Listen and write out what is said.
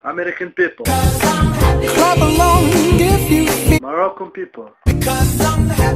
American people, Clap along if you feel Moroccan people, because I'm happy.